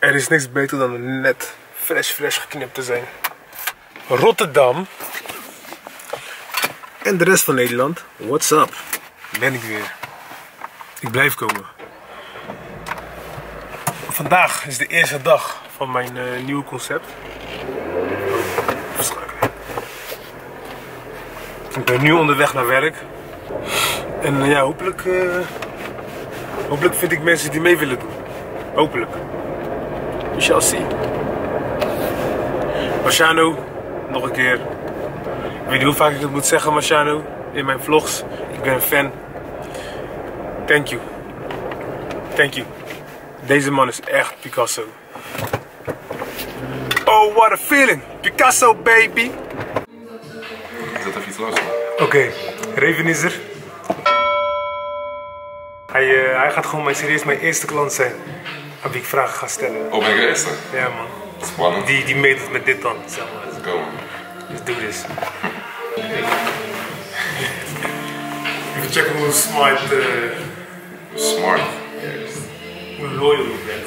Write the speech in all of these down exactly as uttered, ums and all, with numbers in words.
Er is niks beter dan net fresh fresh geknipt te zijn. Rotterdam en de rest van Nederland, what's up? Ben ik weer. Ik blijf komen. Vandaag is de eerste dag van mijn uh, nieuwe concept. Ik ben nu onderweg naar werk. En uh, ja, hopelijk, uh, hopelijk vind ik mensen die mee willen doen. Hopelijk. We shall see. Marciano, nog een keer. Ik weet niet hoe vaak ik het moet zeggen, Marciano, in mijn vlogs. Ik ben een fan. Thank you. Thank you. Deze man is echt Picasso. Oh, what a feeling. Picasso, baby. Is dat even iets los? Oké, okay. Raven is er. Hij, uh, hij gaat gewoon mijn serieus mijn eerste klant zijn. Aan wie ik vragen ga stellen. Oh, ben ik de eerste? Ja, man. Spannend. Die, die meedoet met dit dan, zeg maar. Let's go, man. Let's do this. Even checken hoe smart... Uh, smart? Yes. Hoe loyal je bent.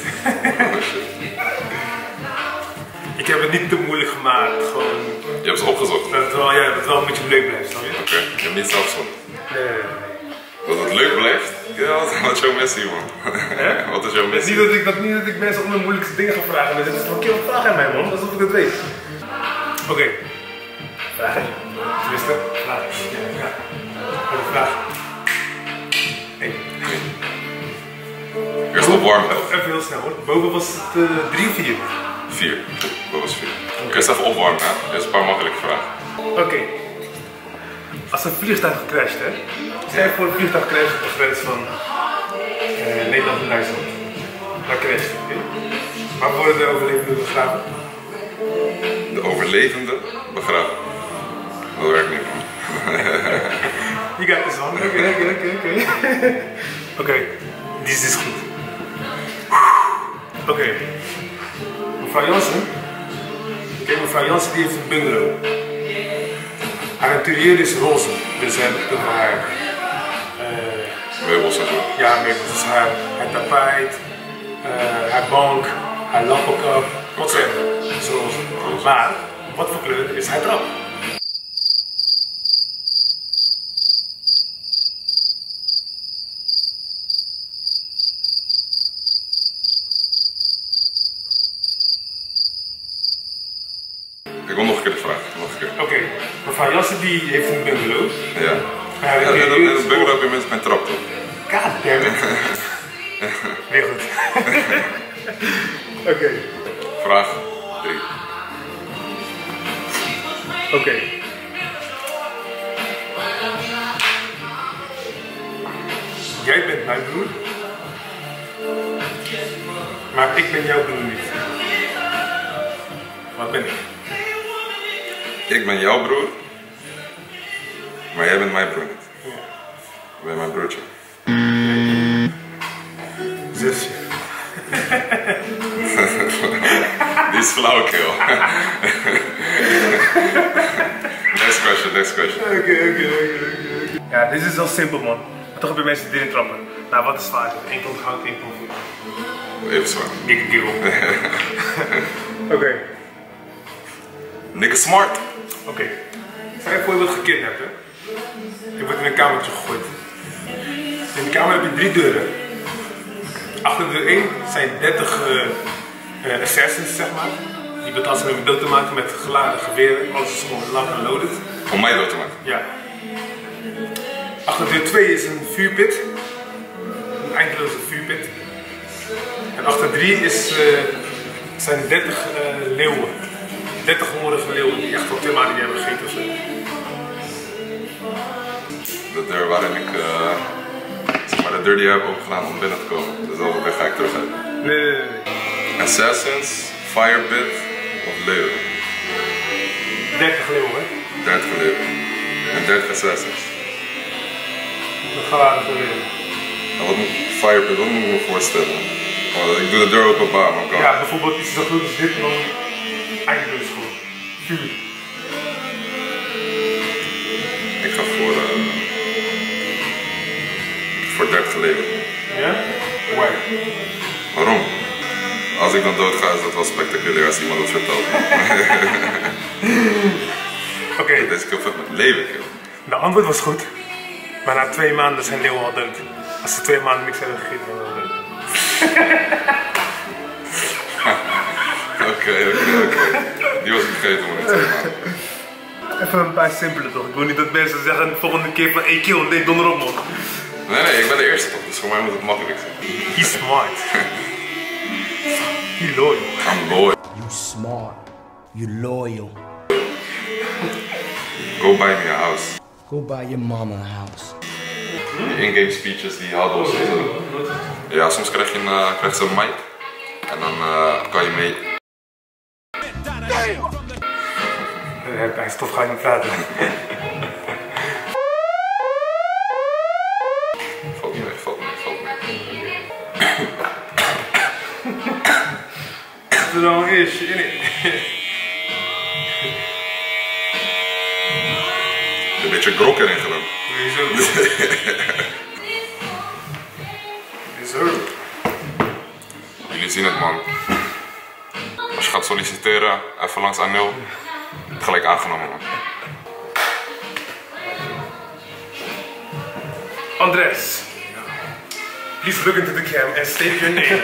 Ik heb het niet te moeilijk gemaakt, gewoon... Je hebt ze opgezocht? Dat het wel, ja, dat het wel een beetje leuk blijft, snap je? Oké, okay. Je hebt niet zelf gezocht? Nee, nee, nee. Dat het leuk blijft? Ja, wat is jouw missie, man? Hè? Wat is jouw missie? Niet dat ik, dat, niet dat ik mensen om de moeilijkste dingen ga vragen, maar dit is een keer een vraag aan mij, man. Alsof ik het weet. Oké. Okay. Vraag. Tenminste, vraag. Ja. Wat een vraag. Hey. Eerst opwarmen. Even heel snel hoor. Boven was het uh, drie of vier? Vier. Boven was vier. Okay. Eerst even opwarmen, hè? Eerst een paar makkelijke vragen. Oké. Okay. Als een vliegtuig crasht, hè? Stel je voor een vliegtuig crasht op de grens van uh, Nederland en Duitsland. Daar crasht het, okay? Waar worden de overlevenden begraven? De overlevenden begraven? Dat werkt niet, man. You got this one. Oké, oké, oké, oké. Oké, dit is goed. Oké. Okay. Mevrouw Jansen. Oké, okay, mevrouw Jansen die heeft een bungalow. Haar interieur is roze, dus we hebben het over haar... Uh, meubels en zo. Ja, meubels. Dus haar, haar tapijt, uh, haar bank, haar lampenkap, wat zeg je? Zo roze. Maar, wat voor kleur is haar trap? Ik wil nog een keer de vraag. Oké, okay. Mevrouw Jansen die heeft een bungalow. Ja. Ja, ja, en in een bungalow heb je mensen geen trap, toch? God damn it. Weer goed. Oké. Okay. Vraag drie. Oké. Okay. Jij bent mijn broer. Maar ik ben jouw broer niet. Wat ben ik? Ik ben jouw broer, maar jij bent mijn broer niet. Ja. Ik ben mijn broertje. Zusje. Die is flauw, kill. Next question, next question. Oké, oké, oké. Ja, dit is wel simpel, man. Maar toch heb je mensen die erin trappen. Nou, wat is zwaar? Eén pond goud, één pond voor. Even zwaar. Dikke kerel. Oké. Okay. Nigga smart. Oké. Okay. Stel je voor je wordt gekidnapt, hè? Je wordt in een kamertje gegooid. In de kamer heb je drie deuren. Achter deur één zijn dertig uh, uh, assassins, zeg maar. Die betaald zijn om je dood te maken met geladen geweren. Alles is gewoon lang en loaded. Om mij dood te maken? Ja. Achter deur twee is een vuurpit. Een eindeloze vuurpit. En achter drie is, uh, zijn dertig uh, leeuwen. dertig hongerige leeuwen die echt al twee maanden niet hebben gegeten of zo. De deur waarin ik, uh, zeg maar de deur die jij hebt opengedaan om binnen te komen. Dus daar ga ik terug uit. Nee, nee, nee. Assassins, firepit of leeuwen? dertig leeuwen, hè? dertig leeuwen. En dertig assassins. Dat geladen leeuwen. Nou, wat moet firepit, wat moet ik me voorstellen? Oh, ik doe de deur openbaar, maar kan. Ja, bijvoorbeeld iets zo groot als dit, dan eindeloos gewoon. Vuur. Ik ga voor, uh, voor dertig leeuwen. Ja? Why? Waarom? Als als ik dan dood ga, is dat wel spectaculair als iemand dat vertelt. Oké. Okay. Deze kill vet met leven, kill. De antwoord was goed. Maar na twee maanden zijn leeuwen al dood. Als ze twee maanden niks hebben gegeten, dan zijn ze dood. Oké, oké, oké. Die was ik vergeten, man. Twee maanden. Even een paar simpele toch? Ik wil niet dat mensen zeggen de volgende keer van hey kill, nee, donder op man. Nee, nee, ik ben de eerste toch, dus voor mij moet het makkelijk zijn. He's smart. He loyal. I'm loyal. You smart. You loyal. Go buy me a house. Go buy your mama a house. Die in-game speeches, die huddles en zo. Ja, soms krijg je een, uh, krijg je een mic. En dan uh, kan je mee. Hij is toch ga je niet praten. Valt mee, valt mee, valt mee. Wat er dan is, in het. Een beetje grok erin gedaan. Hoezo? Hoezo? Jullie zien het, man. Als je gaat solliciteren, even langs Anil. Gelijk aangenomen, man. Andres. Please look into the cam and state your name.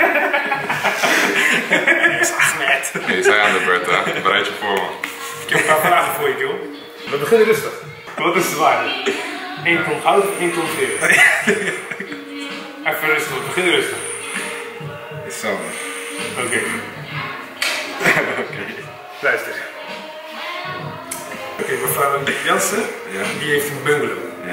Yes, Ahmed. Je zei aan de beurt, hè? Bereid je voor, man. Ik heb een paar vragen voor je, joh. We beginnen rustig. Wat is zwaarder? één ton goud of één ton veer? Even rustig, we beginnen rustig. Is zo, man. Oké. Okay. Okay. Luister. Oké, okay, mevrouw Jansen, Ja. die heeft een bungalow. Ja.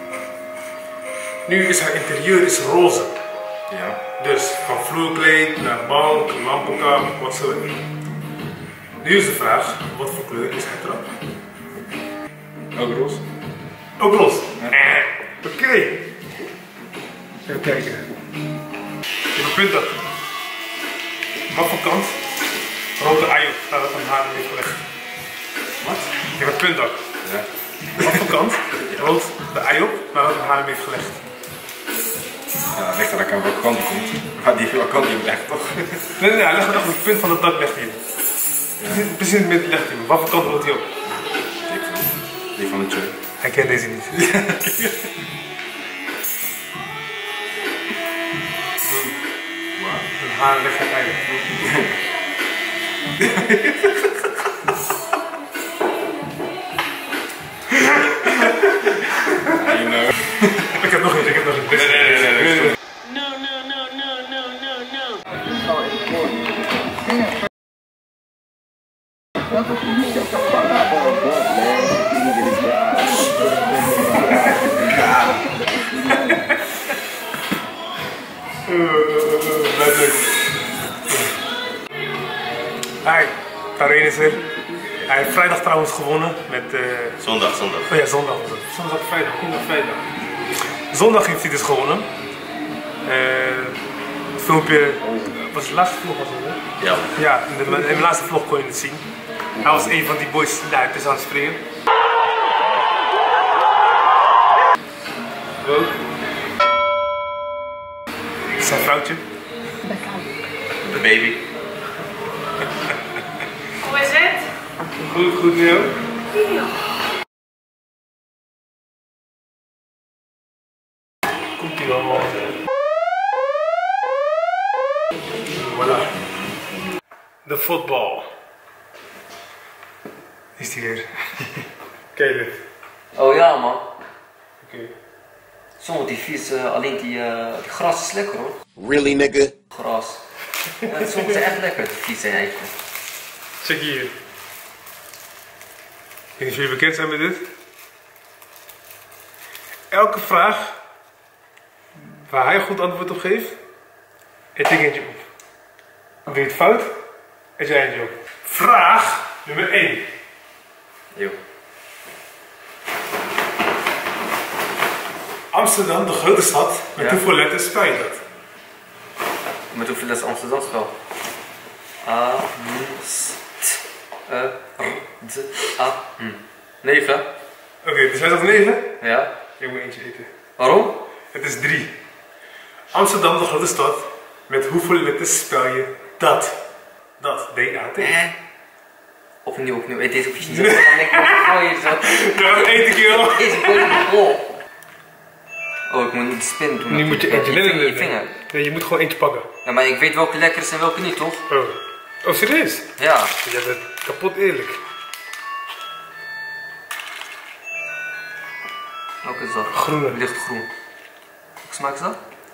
Nu is haar interieur is roze. Ja. Dus van vloerkleed naar bank, lampenkap, whatsoever. Nu is de vraag, wat voor kleur is haar trap? Ook roze? Ook roze. Ja. Eh, Oké. Okay. Even kijken. Je hebt een punt dat. Wat voor kant? Rode ei op, nadat een haar heeft gelegd. Wat? Je hebt een punt dat. Ja. Wat voor kant? Rood de ei op, nadat een haar heeft gelegd. Ja, dat ligt er aan welke kant die komt. Maar die welke kant die legt toch? Nee, nee, nee, hij legt het op het punt van het dak legt hij. Ja. Precies in het midden legt hij hem. Wat voor kant rolt hij op? Ik van. Die van de tree. Hij kent deze niet. Een haar legt het ei. You know. Ik heb nog eens, ik heb nog eens. Nee, nee, nee, nee, nee. No, no, no, no, no, no, no. Hi, Karin is er. Hij heeft vrijdag trouwens gewonnen met... Uh... Zondag, zondag. Oh ja, zondag. Zondag, vrijdag, zondag, vrijdag. Zondag heeft hij dus gewonnen. Uh, het filmpje... Was het laatste vlog was het, hè? Ja. Ja, in de, in de laatste vlog kon je het zien. Hij was een van die boys die daar is aan het springen. Ook. Zijn vrouwtje. De baby. Hoe is het? Goed, goed met jou? Ja. Komt ie wel, man. Voilà. De voetbal. Is die weer? Kijk dit. Oh ja man. Oké. Okay. Sommige die vies, uh, alleen die, uh, die gras is lekker hoor. Really, nigga? Gras. Ja, sommige zijn echt lekker, die vies en eitje. Check hier. Ik weet niet of jullie bekend zijn met dit. Elke vraag waar hij goed antwoord op geeft, eet ik eentje op. Doe je het fout, eet jij eentje op. Vraag nummer één. Jo. Amsterdam, de grote stad, met Ja. hoeveel letters spel je dat? Met hoeveel letters Amsterdam spel? A, M, S, T, E, R, D, A, M. Negen? Oké, okay, dus hij zegt negen? Ja. Ik moet eentje eten. Waarom? Het is drie. Amsterdam, de grote stad, met hoeveel letters spel je Dat. Dat. D A T. Hè? Opnieuw, opnieuw. Eet deze op je niet. Dan denk ik, gooi je zo. Ja, wat eten, kerel? Deze gooi je op. Oh, ik moet niet spin doen. Nu moet je eentje in nemen. je vinger. Nee, je moet gewoon eentje pakken. Ja, maar ik weet welke lekker is en welke niet, toch? Oh. Oh, serieus? Ja. Jij bent kapot eerlijk. Welke is dat? Groene. Lichtgroen. Welke smaak is dat?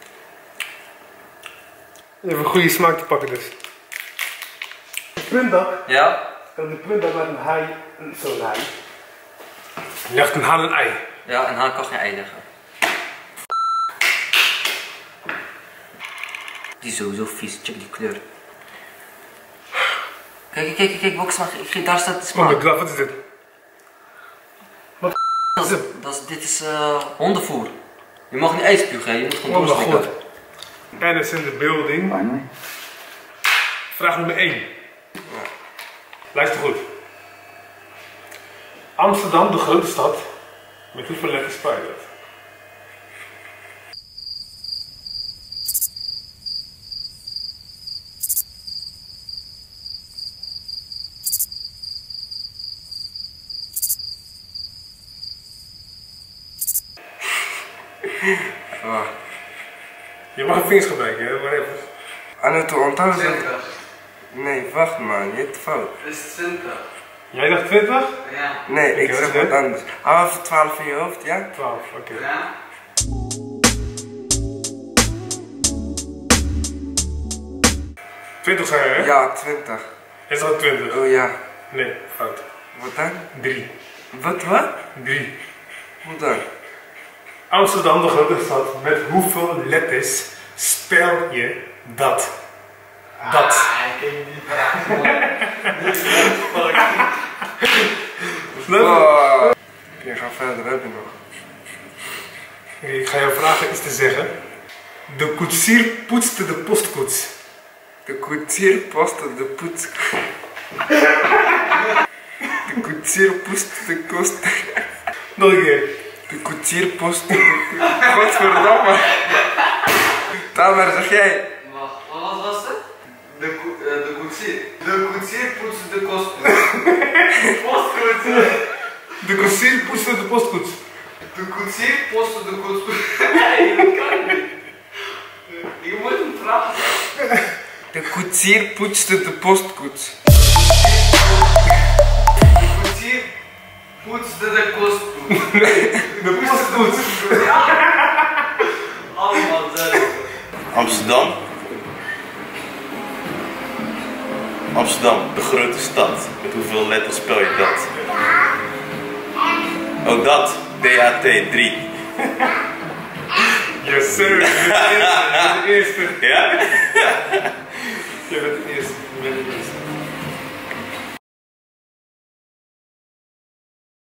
Je hebt een goede smaak te pakken dus. De puntdag. Ja? En de puntdag met een haai. Zo'n haai. Je legt een haan een ei. Ja, een haan kan geen ei leggen. Die is sowieso vies, check die kleur. Kijk, kijk, kijk, kijk, welke smaak? Ik, daar staat de Oh smaak. my god, wat is dit? Wat Dat is is, dit? dat is, dit is uh, hondenvoer. Je mag niet ijs spugen, hè? Je moet gewoon Oh mijn doorslikken. god. En is in de building. Vraag nummer één. Luister goed. Amsterdam, de grote stad. Met hoeveel letters spel je dat? Wacht. Je mag een vingers gebruiken, hè? Maar even. Aan het onthouden. twintig. Nee, wacht man, je hebt fout. Dat is twintig. Jij dacht twintig? Ja. Nee, ik Oké, zeg wat is wat anders. Hou even twaalf in je hoofd, ja? twaalf, oké. Ja. twintig zei je, hè? Ja, twintig. Is dat twintig? Oh ja. Nee, fout. Wat dan? drie. Wat, wat? drie. Hoe dan? Amsterdam, de grote stad. Met hoeveel letters spel je dat? Dat. Ah, ik ken die vraag, man. Oh. Je gaat verder, heb je nog? Ik ga jou vragen iets te zeggen. De koetsier poetste de postkoets. De koetsier postte de poets. De koetsier poeste de kost. Nog een keer. De koetsier postte de... Godverdamme. Tamer, zeg jij. Wacht, wat was het? De, ko uh, de koetsier. De koetsier poetste de kost. Postkoets. De koetsier poetste de postkoets. De koetsier postte de koets. Nee, dat kan niet. Je moet hem vragen. De koetsier poetste de postkoets. De koetsier poetste de kostkoets. De postkoets. Allemaal zelf. Amsterdam. Amsterdam, de grote stad. Met hoeveel letters spel je dat? Oh, dat. D A T drie. Yes sir. De eerste. De eerste. Ja?